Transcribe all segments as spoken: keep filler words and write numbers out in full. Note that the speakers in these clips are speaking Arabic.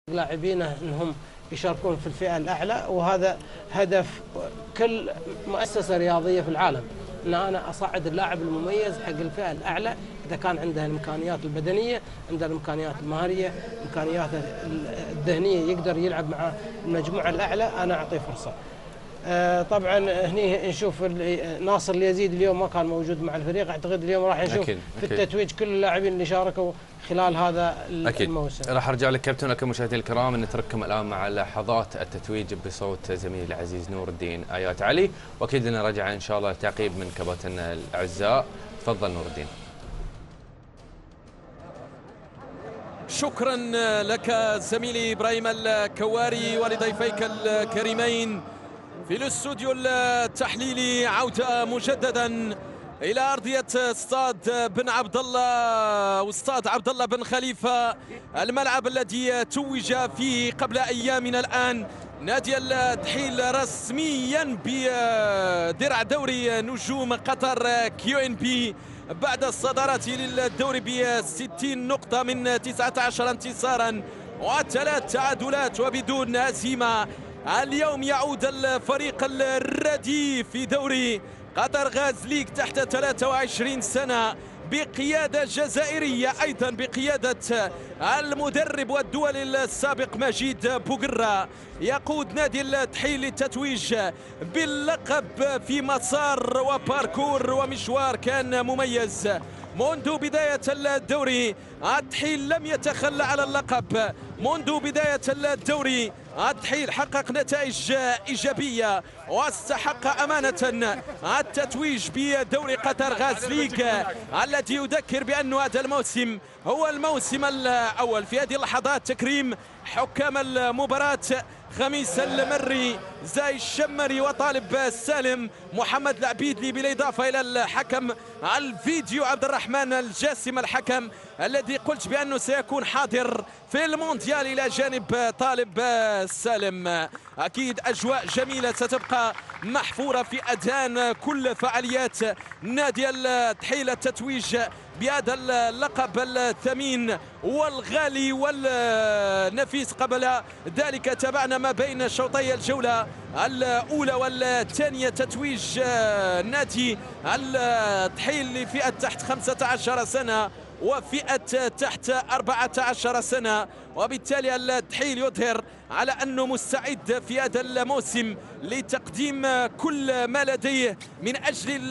لاعبينه انهم يشاركون في الفئة الأعلى، وهذا هدف كل مؤسسة رياضية في العالم، ان انا اصعد اللاعب المميز حق الفئة الأعلى اذا كان عنده الامكانيات البدنية، عنده الامكانيات المهارية، الامكانيات الذهنية، يقدر يلعب مع المجموعة الأعلى، انا اعطيه فرصة. طبعا هني نشوف ناصر اليزيد اليوم ما كان موجود مع الفريق، اعتقد اليوم راح نشوف أكيد. في أكيد. التتويج كل اللاعبين اللي شاركوا خلال هذا أكيد. الموسم. راح ارجع لك كابتن. لكن مشاهدينا الكرام نترككم الان مع لحظات التتويج بصوت زميلي العزيز نور الدين ايات علي، واكيد نرجع ان شاء الله تعقيب من كباتننا الاعزاء. تفضل نور الدين. شكرا لك زميلي ابراهيم الكواري ولضيفيك الكريمين في الاستوديو التحليلي. عودة مجددا إلى أرضية استاد بن عبد الله واستاد عبد الله بن خليفة، الملعب الذي توج فيه قبل أيام الآن نادي الدحيل رسميا بدرع دوري نجوم قطر كيو إن بي بعد الصدارة للدوري بستين نقطة من تسعة عشر انتصارا وثلاث تعادلات وبدون هزيمة. اليوم يعود الفريق الرديف في دوري قطر غاز ليج تحت ثلاثة وعشرين سنة بقيادة جزائرية، أيضا بقيادة المدرب والدولي السابق مجيد بوقرة، يقود نادي الدحيل للتتويج باللقب في مسار وباركور ومشوار كان مميز. منذ بداية الدوري الدحيل لم يتخلى على اللقب، منذ بداية الدوري الدحيل حقق نتائج إيجابية واستحق أمانة التتويج بدوري قطر غاز ليج الذي يذكر بأن هذا الموسم هو الموسم الأول. في هذه اللحظات تكريم حكام المباراة خميس المري، زاي الشمري وطالب السالم، محمد العبيدلي، بالإضافة إلى الحكم الفيديو عبد الرحمن الجاسم، الحكم الذي قلت بأنه سيكون حاضر في المونديال إلى جانب طالب السالم. أكيد أجواء جميلة ستبقى محفورة في أذهان كل فعاليات نادي الدحيل التتويج بهذا اللقب الثمين والغالي والنفيس. قبل ذلك تابعنا ما بين شوطي الجولة الأولى والثانية تتويج نادي الدحيل لفئة تحت خمسة عشر سنة وفئة تحت أربعة عشر سنة، وبالتالي الدحيل يظهر على أنه مستعد في هذا الموسم لتقديم كل ما لديه من أجل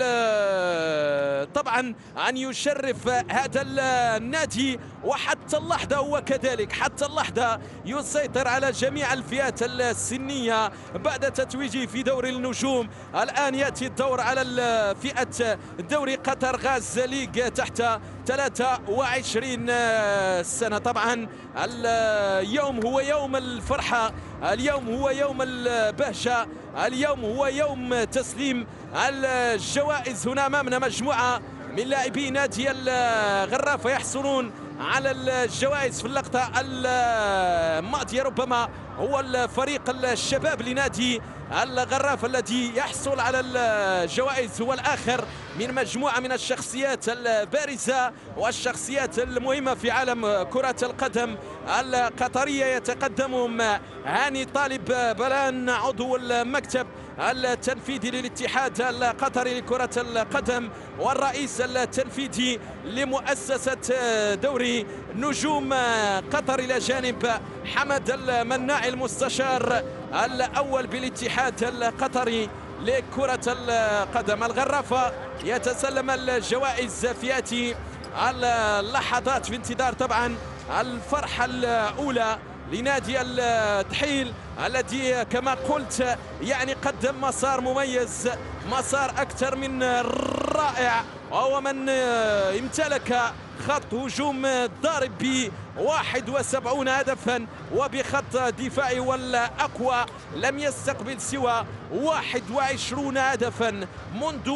طبعا أن يشرف هذا النادي، وحتى اللحظة هو كذلك، حتى اللحظة يسيطر على جميع الفئات السنية بعد تتويجه في دوري النجوم. الآن يأتي الدور على فئة دوري قطر غاز ليج تحت ثلاثة وعشرين سنة. طبعا اليوم هو يوم الفرحة، اليوم هو يوم البهجة، اليوم هو يوم تسليم الجوائز. هنا أمامنا مجموعة من لاعبي نادي الغرافة يحصلون على الجوائز في اللقطة الماضية، ربما هو الفريق الشباب لنادي الغرافة الذي يحصل على الجوائز، هو الآخر من مجموعة من الشخصيات البارزة والشخصيات المهمة في عالم كرة القدم القطرية. يتقدمهم هاني طالب بلان عضو المكتب التنفيذي للاتحاد القطري لكرة القدم والرئيس التنفيذي لمؤسسة دوري نجوم قطر، إلى جانب حمد المناعي المستشار الأول بالاتحاد القطري لكرة القدم. الغرافة يتسلم الجوائز في هذه اللحظات في انتظار طبعا الفرحة الأولى لنادي الدحيل الذي كما قلت يعني قدم مسار مميز، مسار أكثر من رائع، وهو من امتلك خط هجوم ضارب ب واحد وسبعين هدفا وبخط دفاعي والأقوى لم يستقبل سوى واحد وعشرين هدفا منذ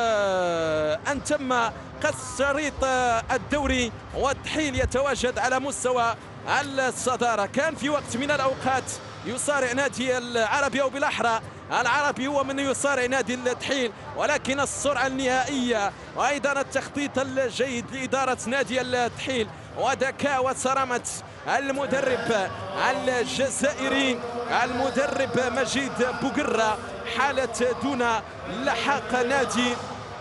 أن تم قص شريط الدوري، والدحيل يتواجد على مستوى الصدارة. كان في وقت من الأوقات يصارع نادي العربي، أو بالأحرى العربي هو من يصارع نادي الدحيل، ولكن السرعة النهائية وأيضا التخطيط الجيد لإدارة نادي الدحيل وذكاء وصرامة المدرب الجزائري المدرب مجيد بوقرة. حالة دون لحاق نادي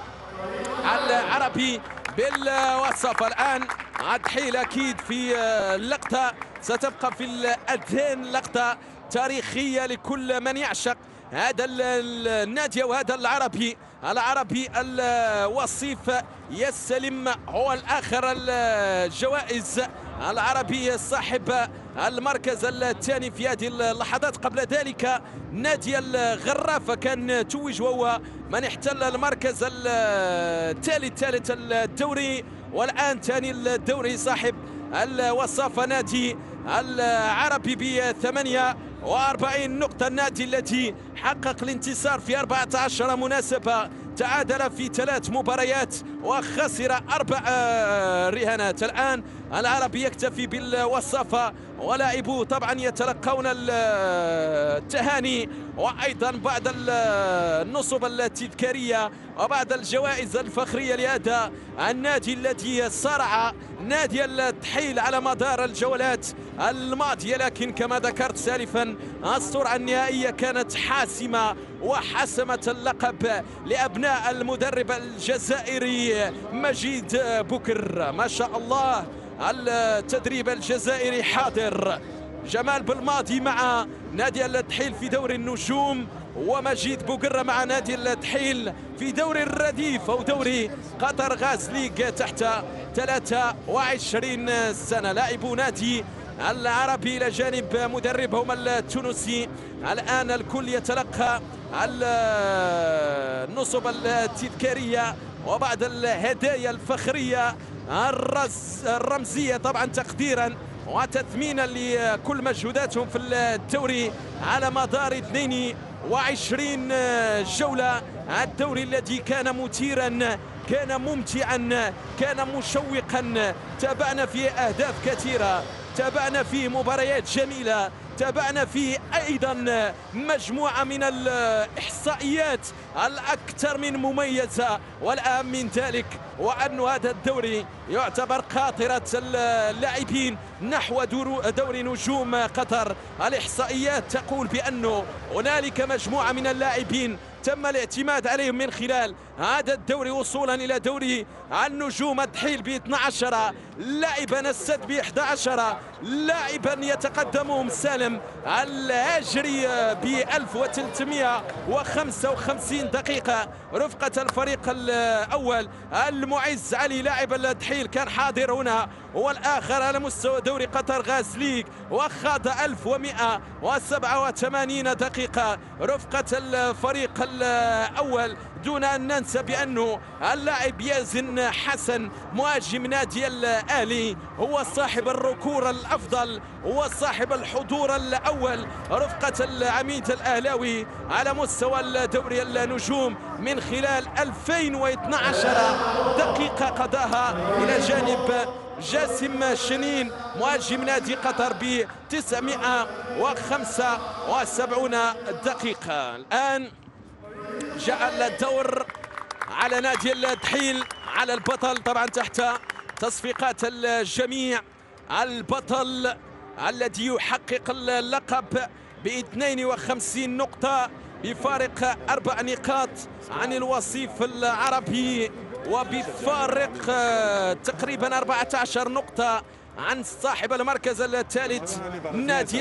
العربي بالوصف. الآن التحيل أكيد في اللقطة ستبقى في الأذهان، لقطة تاريخية لكل من يعشق هذا النادي وهذا العربي. العربي الوصيف يستلم هو الآخر الجوائز. العربي صاحب المركز الثاني في هذه اللحظات. قبل ذلك نادي الغرافة كان توج وهو من احتل المركز الثالث ثالث الدوري، والآن ثاني الدوري صاحب الوصافة نادي العربي بثمانية وأربعين نقطة. النادي الذي حقق الانتصار في أربعة عشر مناسبة، تعادل في ثلاث مباريات وخسر أربع رهانات. الآن العربي يكتفي بالوصافة ولاعبوه طبعا يتلقون التهاني وأيضا بعض النصب التذكارية وبعض الجوائز الفخرية لهذا النادي الذي صارع نادي التحيل على مدار الجولات الماضية، لكن كما ذكرت سالفا السرعة النهائية كانت حاسمة وحسمت اللقب لأبناء المدرب الجزائري مجيد بوكر. ما شاء الله التدريب الجزائري حاضر. جمال بالماضي مع نادي التحيل في دوري النجوم، ومجيد بوقرة مع نادي التحيل في دوري الرديف أو دوري قطر غاز ليج تحت ثلاثة وعشرين سنة. لاعبو نادي العربي إلى جانب مدربهم التونسي. الآن الكل يتلقى النصب التذكارية وبعض الهدايا الفخرية الرمزية طبعا تقديرا وتثمينا لكل مجهوداتهم في الدوري على مدار اثنين وعشرين جولة. الدوري الذي كان مثيرا، كان ممتعا، كان مشوقا، تابعنا فيه أهداف كثيرة، تابعنا فيه مباريات جميلة، تابعنا فيه أيضا مجموعة من الإحصائيات الأكثر من مميزة. والأهم من ذلك وأن هذا الدوري يعتبر قاطرة اللاعبين نحو دوري نجوم قطر. الإحصائيات تقول بأنه هنالك مجموعة من اللاعبين تم الاعتماد عليهم من خلال هذا الدوري وصولا إلى دوري النجوم. التحيل ب اثني عشر لاعبا، السد ب أحد عشر لاعبا، يتقدمهم سالم الهاجري ب ألف وثلاثمئة وخمسة وخمسين دقيقة رفقة الفريق الأول. المعز علي لاعب التحيل كان حاضر هنا، والآخر على مستوى دوري قطر غاز ليج وخاض ألف ومئة وسبعة وثمانين دقيقة رفقة الفريق الأول. دون أن ننسى بأنه اللاعب يازن حسن مهاجم نادي الأهلي هو صاحب الركور الأفضل، هو صاحب الحضور الأول رفقة العميد الأهلاوي على مستوى الدوري النجوم من خلال ألفين واثني عشر دقيقة قضاها إلى جانب جاسم شنين مهاجم نادي قطر ب تسعمئة وخمسة وسبعين دقيقة. الآن جاء الدور على نادي التحيل، على البطل طبعا تحت تصفيقات الجميع. البطل الذي يحقق اللقب ب اثنين وخمسين نقطة بفارق أربع نقاط عن الوصيف العربي، وبفارق تقريبا أربعة عشر نقطة عن صاحب المركز الثالث نادي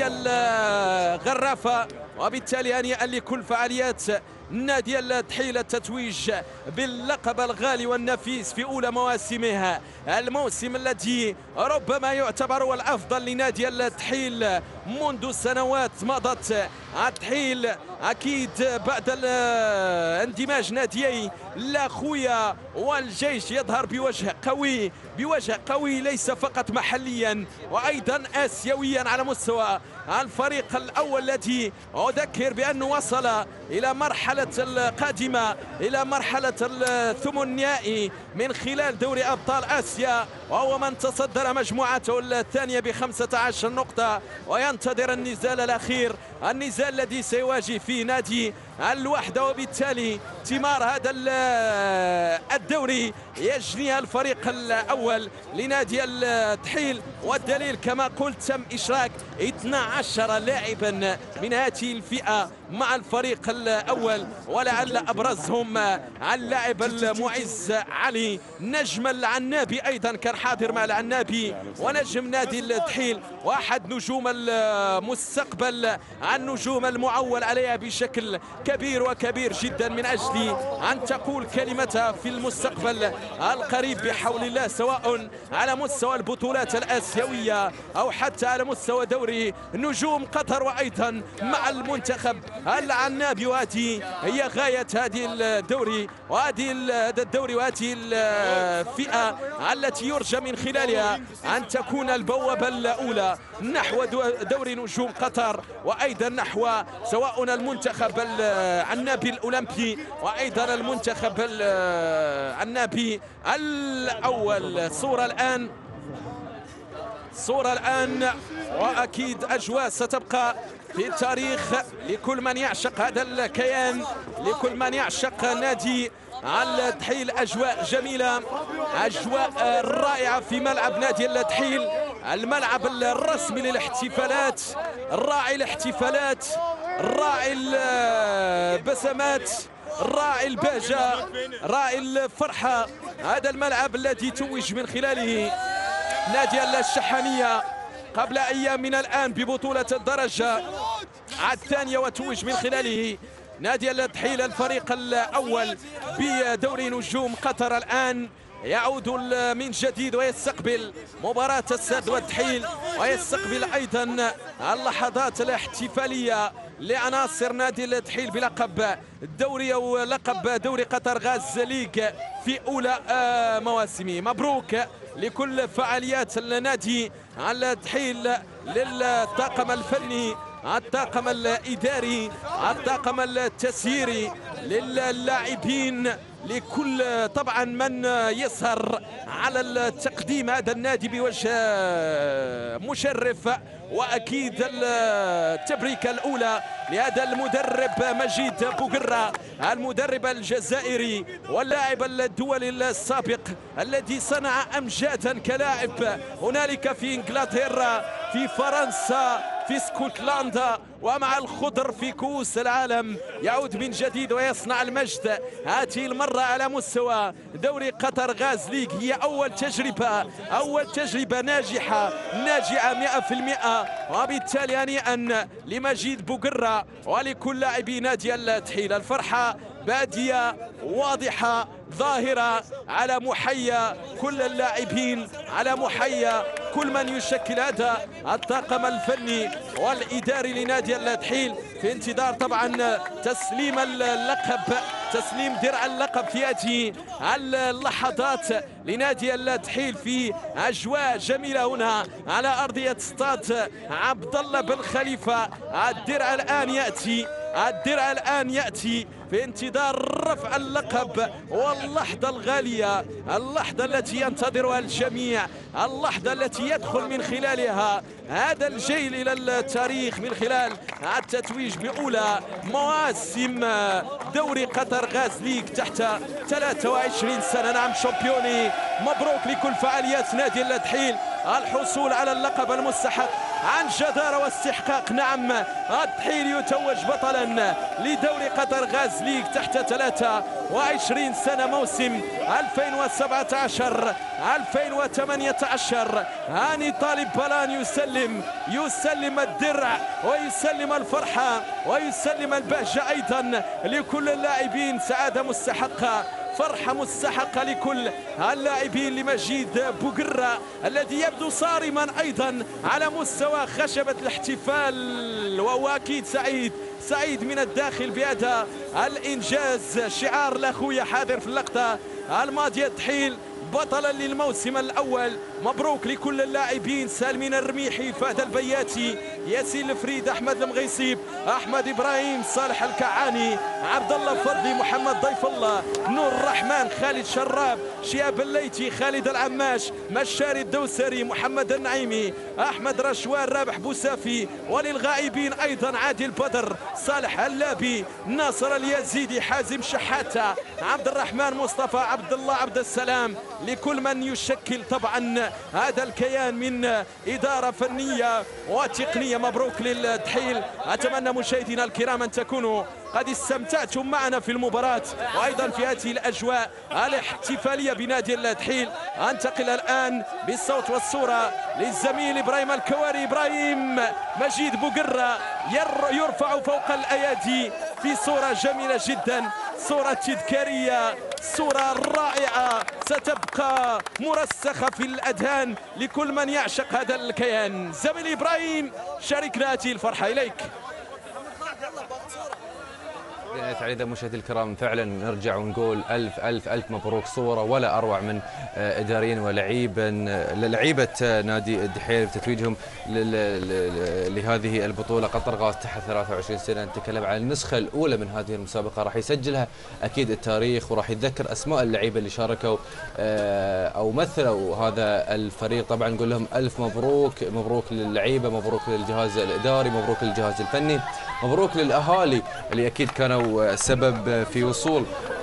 الغرافة. وبالتالي هنيئا لكل فعاليات نادي التحيل التتويج باللقب الغالي والنفيس في أولى مواسمها. الموسم الذي ربما يعتبر هو الأفضل لنادي التحيل منذ سنوات مضت. التحيل أكيد بعد اندماج ناديي لاخويا والجيش يظهر بوجه قوي، بوجه قوي ليس فقط محليا وأيضا آسيويا على مستوى الفريق الأول الذي أذكر بأنه وصل إلى مرحلة القادمة إلى مرحلة الثمن النهائي من خلال دوري أبطال آسيا وهو من تصدر مجموعته الثانية بخمسة عشر نقطة، وينتظر النزال الأخير، النزال الذي سيواجه فيه نادي الوحدة، وبالتالي ثمار هذا الدوري يجنيها الفريق الأول لنادي الدحيل. والدليل كما قلت تم إشراك اثنا عشر لاعبا من هذه الفئة مع الفريق الأول، ولعل أبرزهم اللاعب المعز علي، نجم العنابي أيضا كان حاضر مع العنابي، ونجم نادي الدحيل، واحد نجوم المستقبل، النجوم المعول عليها بشكل كبير وكبير جدا من أجل أن تقول كلمتها في المستقبل القريب بحول الله، سواء على مستوى البطولات الآسيوية أو حتى على مستوى دوري نجوم قطر، وأيضا مع المنتخب العنابي. وهذه هي غاية هذه الدوري وهذه هذا الدوري وهذه الفئة التي يرجى من خلالها أن تكون البوابة الأولى نحو دوري نجوم قطر، وأيضا نحو سواء المنتخب العنابي الأولمبي وأيضا المنتخب العنابي الأول. صورة الآن صورة الآن وأكيد أجواء ستبقى في التاريخ لكل من يعشق هذا الكيان، لكل من يعشق نادي الدحيل. أجواء جميلة، أجواء رائعة في ملعب نادي الدحيل، الملعب الرسمي للاحتفالات، الراعي الاحتفالات، الراعي البسمات، راعي البهجة، راعي الفرحة. هذا الملعب الذي توج من خلاله نادي الشحانية قبل أيام من الآن ببطولة الدرجة الثانية، وتوج من خلاله نادي الدحيل الفريق الأول بدوري نجوم قطر. الآن يعود من جديد ويستقبل مباراة السد والدحيل، ويستقبل أيضا اللحظات الاحتفالية لعناصر نادي الدحيل بلقب الدوري أو لقب دوري قطر غاز ليج في أولى مواسمه. مبروك لكل فعاليات النادي الدحيل، للطاقم الفني، الطاقم الإداري، الطاقم التسييري، للاعبين، لكل طبعا من يسهر على التقديم هذا النادي بوجه مشرف. واكيد التبريكه الاولى لهذا المدرب مجيد بوقرة، المدرب الجزائري واللاعب الدولي السابق الذي صنع امجادا كلاعب هنالك في انجلترا، في فرنسا، في اسكتلندا، ومع الخضر في كؤوس العالم. يعود من جديد ويصنع المجد، هذه المرة على مستوى دوري قطر غاز ليج. هي أول تجربة أول تجربة ناجحة ناجعة مئة في المئة، وبالتالي هنيئا لمجيد بوقرة ولكل لاعبي نادي الدحيل. الفرحة بادية واضحة ظاهرة على محيا كل اللاعبين، على محيا كل من يشكل هذا الطاقم الفني والإداري لنادي الدحيل، في انتظار طبعا تسليم اللقب، تسليم درع اللقب في هذه اللحظات لنادي الدحيل في أجواء جميلة هنا على أرضية استاد عبد الله بن خليفة. الدرع الآن يأتي الدرع الآن يأتي في انتظار رفع اللقب، واللحظة الغالية، اللحظة التي ينتظرها الجميع، اللحظة التي يدخل من خلالها هذا الجيل إلى التاريخ من خلال التتويج بأولى مواسم دوري قطر غاز ليج تحت ثلاثة وعشرين سنة. نعم شامبيوني، مبروك لكل فعاليات نادي الدحيل، الحصول على اللقب المستحق عن جدارة واستحقاق. نعم الدحيل يتوج بطلا لدوري قطر غاز ليج تحت ثلاثة وعشرين سنة، موسم ألفين وسبعة عشر ألفين وثمانية عشر. هاني طالب بلان يسلم يسلم الدرع ويسلم الفرحة ويسلم البهجة أيضا لكل اللاعبين. سعادة مستحقة، فرحة مستحقة لكل اللاعبين، لمجيد بوقرة الذي يبدو صارما أيضا على مستوى خشبة الاحتفال، وهو أكيد سعيد سعيد من الداخل بهذا الإنجاز. شعار الأخوية حاضر في اللقطة الماضية، الدحيل بطلا للموسم الأول. مبروك لكل اللاعبين، سالمين الرميحي، فهد البياتي، ياسين الفريد، أحمد المغيصيب، أحمد إبراهيم، صالح الكعاني، عبد الله فضلي، محمد ضيف الله، نور الرحمن، خالد شراب، شياب الليتي، خالد العماش، مشاري الدوسري، محمد النعيمي، احمد رشوان، رابح بوسافي، وللغائبين ايضا عادل بدر، صالح اللابي، ناصر اليزيدي، حازم شحاته، عبد الرحمن مصطفى، عبد الله عبد السلام، لكل من يشكل طبعا هذا الكيان من اداره فنيه وتقنيه. مبروك للدحيل. اتمنى مشاهدينا الكرام ان تكونوا قد استمتعتم معنا في المباراة وأيضا في هذه الأجواء الاحتفالية بنادي الدحيل. أنتقل الآن بالصوت والصورة للزميل إبراهيم الكواري. إبراهيم، مجيد بوقرة يرفع فوق الأيادي في صورة جميلة جدا، صورة تذكارية، صورة رائعة ستبقى مرسخة في الأذهان لكل من يعشق هذا الكيان. زميلي إبراهيم، شاركنا هذه الفرحة. إليك. تعالى مشاهدي الكرام، فعلا نرجع ونقول الف الف الف مبروك. صوره ولا اروع من اداريين ولاعيبا لعيبه نادي الدحيل بتتويجهم لهذه البطوله قطر غاز تحت ثلاثة وعشرين سنه. نتكلم عن النسخه الاولى من هذه المسابقه، راح يسجلها اكيد التاريخ وراح يتذكر اسماء اللعيبه اللي شاركوا او مثلوا هذا الفريق. طبعا نقول لهم الف مبروك، مبروك للعيبه، مبروك للجهاز الاداري، مبروك للجهاز الفني، مبروك للاهالي اللي اكيد كانوا سبب في وصول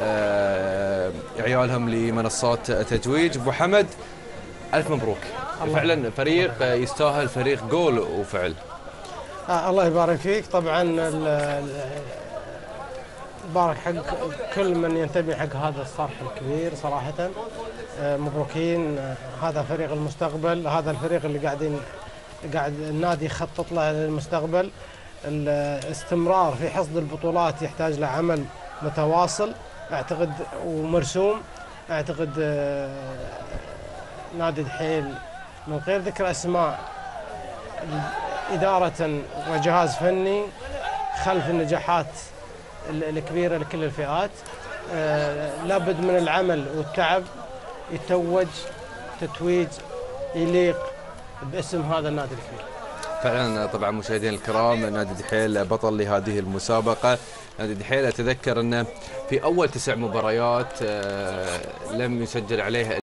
عيالهم لمنصات تتويج. ابو حمد، الف مبروك. فعلا فريق يستاهل، فريق جول وفعل. آه الله يبارك فيك. طبعا بارك حق كل من ينتمي حق هذا الصرح الكبير صراحه. آه مبروكين. آه هذا فريق المستقبل، هذا الفريق اللي قاعدين قاعد النادي يخطط له للمستقبل. الاستمرار في حصد البطولات يحتاج لعمل متواصل اعتقد ومرسوم. اعتقد نادي الدحيل من غير ذكر اسماء، اداره وجهاز فني، خلف النجاحات الكبيره لكل الفئات. لابد من العمل والتعب يتوج تتويج يليق باسم هذا النادي الكبير. فعلا طبعا مشاهدينا الكرام، نادي الدحيل بطل لهذه المسابقه. نادي الدحيل اتذكر انه في اول تسع مباريات لم يسجل عليها